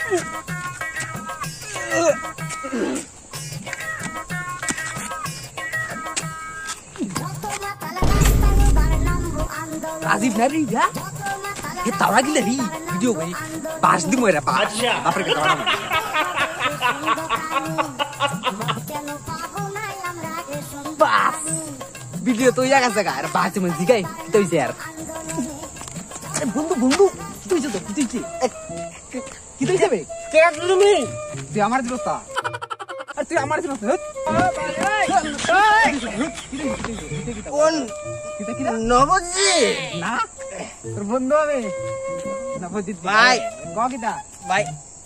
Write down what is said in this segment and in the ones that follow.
राजीव नहीं रही क्या? ये तारा की लड़ी वीडियो गई पास दिन मेरा पास अच्छा बाप रे तारा पास वीडियो तो या कैसे कर पास में दिखाई तो इसे यार बंदू तो इसे किधर जाबे क्या তুমি তুই আমার দোস্ত আর তুই আমার দোস্ত কোন কিটা নবজিৎ না তোর বন্ধু হবে নবজিৎ ভাই কিটা ভাই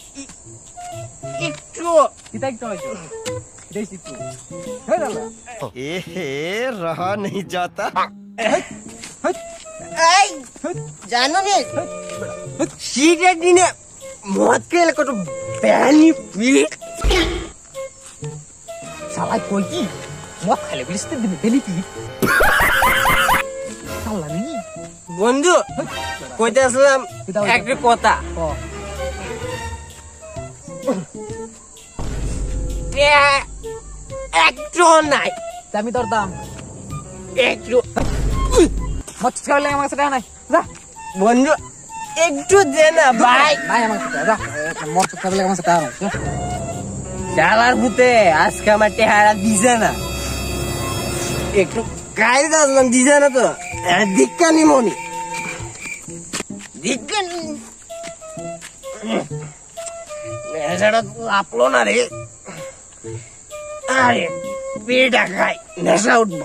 একটু কিটা একটু হইছো দেশি তুই হই গেল रहा नहीं जाता হই এই জানো নি শীতের দিনে মদ খেলে কত ব্যানি ফিল শালা কই কি মদ খাইলে বিলিস্তে দিনে বেলি কি শালা নি বন্ধু কইতে আসলাম একটা কথা একটু নাই আমি তোর দাম একটু মদ খাইলে আমার কাছে টাকা নাই যা বন্ধু একটু দে না ভাই নাই আমার কাছে যা মদ খাইলে আমার কাছে টাকা নাই শালার ভূতে আজকে আমার টেহারা দিছে না একটু কাইতে আসলাম দিছে না তো দীক্ষা নিমনি দীক্ষা নেশাটা লাপলো না রে আরে পেটা খাই নেশা উঠবো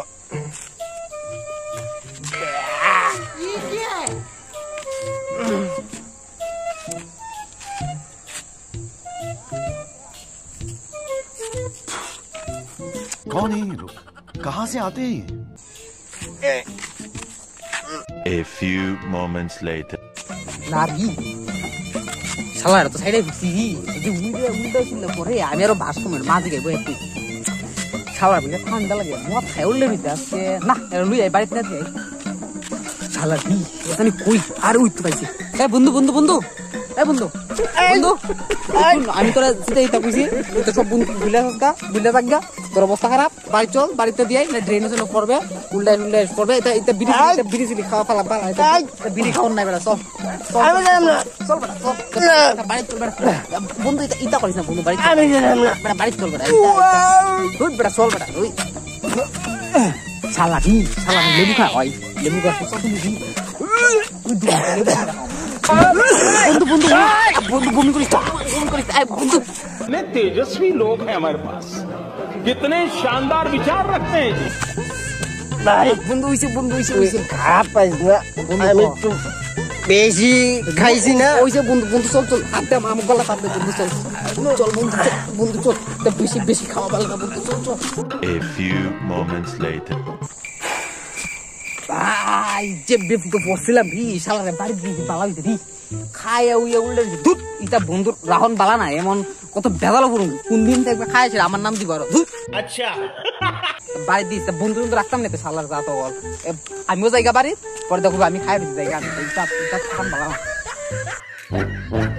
कौन है ये लोग? कहाँ से आते हैं ये? A few moments later. নাবি শালার তো সাইডে ঘুরছি যে উল্টা ছিল পরে আমি আরো বাসমের মাঝে গেবো একটু শালার বিলে ঠান্ডা লাগে মদ খাই উল্লে নিতে আজকে না লুই যাই বাড়িতে না যাই শালার কি ওখানে কই আর উঠতে পাইছি এ বন্ধু বন্ধু বন্ধু এ বন্ধু বন্ধু আমি তোরা যেতে এটা কইছি তো সব বন্ধু বুঝলে থাকগা তোর অবস্থা খারাপ বাড়ি চল বাড়িতে দিয়াই না ড্রেনের জন্য করবে উল্টাই উল্টাই করবে এটা এটা বিড়ি চিলি খাওয়া ফালা বালা এটা বিড়ি খাওয়ার নাই বেটা চল আমি জানাম না চল বেটা চল বাড়ি চল বেটা বন্ধু এটা ইটা করিস না বন্ধু বাড়ি আমি জানাম না বেটা বাড়ি চল বেটা তুই বেটা চল বেটা ওই সালাদি লেবু খা ওই লেবু গাছ চল তুমি বন্ধু বন্ধু বন্ধু বমি করিস বন্ধু कितने तेजस्वी लोग हैं हमारे पास कितने शानदार विचार रखते हैं जी ভাই বন্ধু হইছে খারাপ পাইস না আমি একটু বেশি খাইছি না ওইসে বন্ধু চল হাতে আমার গলা কাটবে বন্ধু চল বন্ধু চল বেশি খাওয়া ভালো না বন্ধু চল A few moments later. ভাই যে বেফুকে বসছিলাম শালারে বাড়ি দিয়ে বালা হইতে খায়া উইয়া উল্টে দুধ ইটা বন্ধুর রাহন বালা না এমন কত বেদালো করুন কোন দিন দেখবে খাইছিল আমার নাম দিব আরো अच्छा বাড়ি দিস বন্ধু কিন্তু রাখতাম না শালার যা তো বল আমিও জায়গা বাড়ি পরে দেখো আমি খাই দিই জায়গা আমি এটা খান বালা না